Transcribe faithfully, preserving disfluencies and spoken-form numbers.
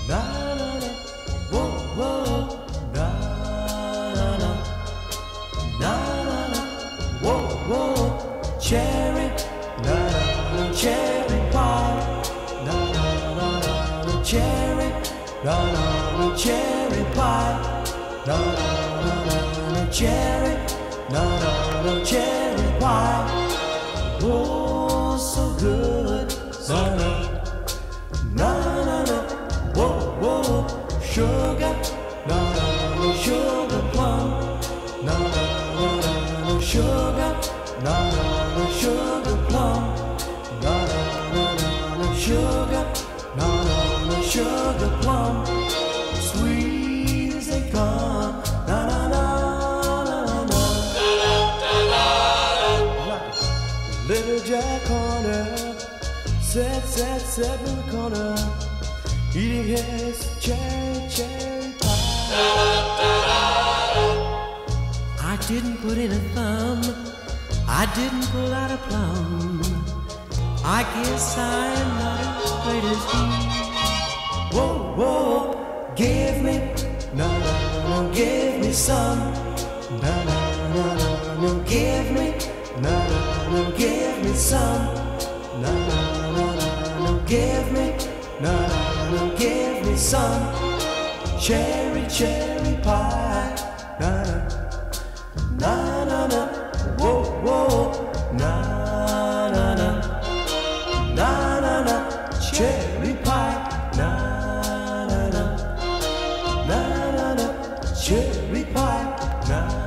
na na na, whoa whoa, na na na, na na na, whoa whoa, cherry, na na na, cherry pie, na na na na, cherry, na na na, cherry pie, na na na na, cherry, na na na, cherry pie, oh so good, na na na na na, whoa whoa, sugar, na na na, sugar plum, na na na na, sugar, na na na, sugar plum, na na na na, sugar, na na na, sugar plum, sweet as they come, na na na na na. Little Jack Horner sat, sat, sat in the corner, eating his cherry, cherry pie. I didn't put in a thumb, I didn't pull out a plum. I guess I am not as great as he. Whoa, whoa, give me, no, no, no, give me some. No, no, no, no, no, give me, no, no, no, give me some. No, no, no, no, no, give me, no, no, no, give me some. Cherry, cherry pie, na na, na na na, whoa whoa, na na na, na na na, cherry pie, na na na, na na na, cherry pie, na.